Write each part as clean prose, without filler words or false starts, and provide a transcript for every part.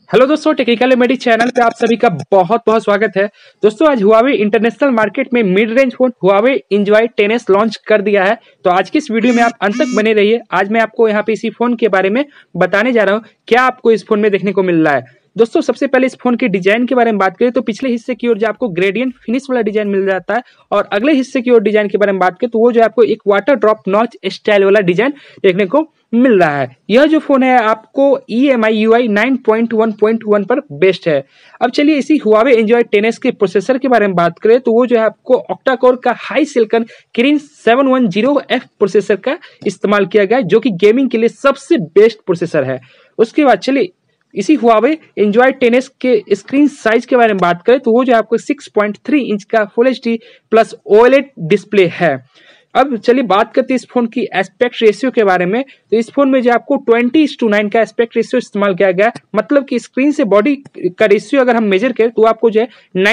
Hello दोस्तों, technical मेडी channel पे आप सभी का बहुत बहुत स्वागत है। दोस्तों आज Huawei इंटरनेशनल मार्केट में mid range phone Huawei Enjoy 10s launch कर दिया है। तो आज की इस वीडियो में आप अंत तक बने रहिए। आज मैं आपको यहाँ पे इसी फोन के बारे में बताने जा रहा हूँ क्या आपको इस फोन में देखने को मिल रहा है। दोस्तों सबसे पहले इस फोन के डिजाइन के बारे में बात करें तो पिछले हिस्से की ओर जो आपको ग्रेडियंट फिनिश वाला डिजाइन मिल जाता है और अगले हिस्से की ओर डिजाइन के बारे में बात करें तो वो जो आपको एक वाटर ड्रॉप नॉच स्टाइल वाला डिजाइन देखने को मिल रहा है। यह जो फोन है आपको EMI UI 9.1.1 पर बेस्ड है। अब चलिए इसी Huawei Enjoy 10s के प्रोसेसर के बारे में बात करें तो वो जो है आपको ऑक्टा कोर का HiSilicon Kirin 710F processor का इस्तेमाल किया गया है, जो कि गेमिंग के लिए सबसे बेस्ट प्रोसेसर है। उसके बाद चलिए इसी Huawei Enjoy 10s के स्क्रीन साइज के बारे में बात करें तो वो जो आपको 6.3 इंच का full HD plus OLED display है। अब चलिए बात करते हैं इस फोन की एस्पेक्ट रेशियो के बारे में। तो इस फोन में जो आपको 20:9 का एस्पेक्ट रेशियो इस्तेमाल किया गया है, मतलब कि स्क्रीन से बॉडी का रेशियो अगर हम मेजर करें तो आपको जो है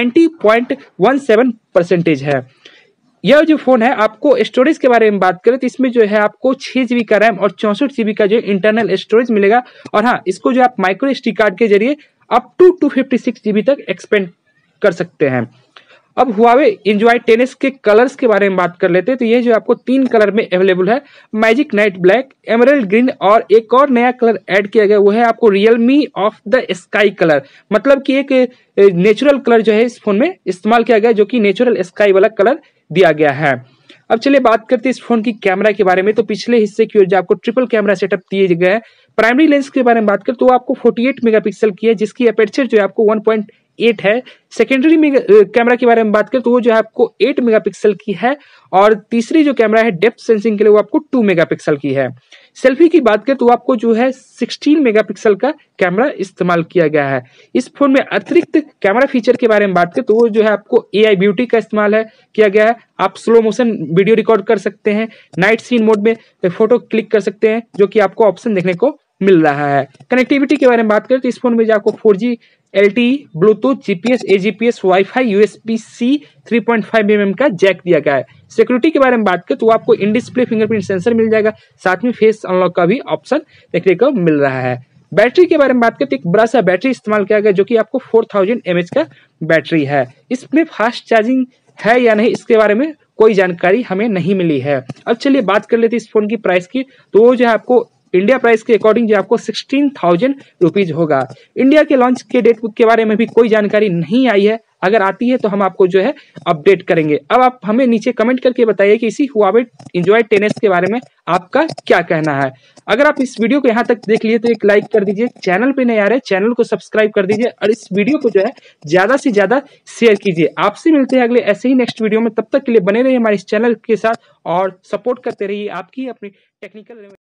90.17% है। यह जो फोन है आपको स्टोरेज के बारे में बात करें तो इसमें जो है आपको 6 GB का रैम और 64 GB का जो इंटरनल स्टोरेज मिलेगा। और हाँ, इसको जो आप माइक्रो SD कार्ड के जरिए अप टू 256 GB तक एक्सपेंड कर सकते हैं। अब Huawei Enjoy 10s के कलर्स के बारे में बात कर लेते हैं तो ये जो आपको 3 कलर में अवेलेबल है, magic night black, emerald green और एक और नया कलर ऐड किया गया वो है आपको realm of the sky colour. मतलब कि एक नेचुरल कलर जो है इस फोन में इस्तेमाल किया गया, जो कि नेचुरल स्काई वाला कलर दिया गया है। अब चलिए बात करते हैं इस फोन की कैमरा के बारे में। तो पिछले हिस्से की ओर जो आपको ट्रिपल कैमरा सेटअप दिए गए हैं। प्राइमरी लेंस के बारे में बात करें तो आपको 48 मेगापिक्सल की है, जिसकी अपर्चर जो है आपको 1.8 है। सेकेंडरी कैमरा के बारे में बात करें तो वो जो है आपको 8 मेगापिक्सल की है और तीसरी जो कैमरा है डेप्थ सेंसिंग के लिए वो आपको 2 मेगापिक्सल की है। सेल्फी की बात करें तो आपको जो है 16 मेगापिक्सल का कैमरा इस्तेमाल किया गया है। इस फोन में अतिरिक्त कैमरा फीचर के बारे में बात करें तो वो जो है आपको AI ब्यूटी का इस्तेमाल है किया गया है। आप स्लो मोशन वीडियो रिकॉर्ड कर सकते हैं, नाइट सीन मोड में फोटो क्लिक कर सकते हैं, जो कि आपको ऑप्शन देखने को मिल रहा है। कनेक्टिविटी के बारे में बात करें तो इस फोन में जो आपको 4G LTE, Bluetooth, GPS, AGPS, wifi, USB-C 3.5 mm का जैक दिया गया है। सिक्योरिटी के बारे में बात करें तो आपको इंडिस्प्ले फिंगरप्रिंट सेंसर मिल जाएगा, साथ में फेस अनलॉक का भी ऑप्शन देखने को मिल रहा है। बैटरी के बारे में बात करें तो एक बड़ा सा बैटरी इस्तेमाल किया गया, जो कि आपको 4000 mAh का बैटरी है। इसमें फास्ट चार्जिंग है या नहीं इसके बारे में कोई जानकारी हमें नहीं मिली है। अब चलिए बात कर लेते हैं इस फोन की प्राइस की। तो वो जो है आपको इंडिया प्राइस के अकॉर्डिंग जो आपको 16,000 रुपीज होगा। इंडिया के लॉन्च के डेट के बारे में भी कोई जानकारी नहीं आई है, अगर आती है तो हम आपको जो है अपडेट करेंगे। अब आप हमें नीचे कमेंट करके बताइए कि इसी Huawei Enjoy 10s के बारे में आपका क्या कहना है। अगर आप इस वीडियो को यहाँ तक देख लिए तो एक लाइक कर दीजिए, चैनल पे नए आ रहे चैनल को सब्सक्राइब कर दीजिए और इस वीडियो को जो है ज्यादा से ज्यादा शेयर कीजिए। आपसे मिलते हैं अगले ऐसे ही नेक्स्ट वीडियो में, तब तक के लिए बने रहिए हमारे इस चैनल के साथ और सपोर्ट करते रहिए आपकी अपनी टेक्निकल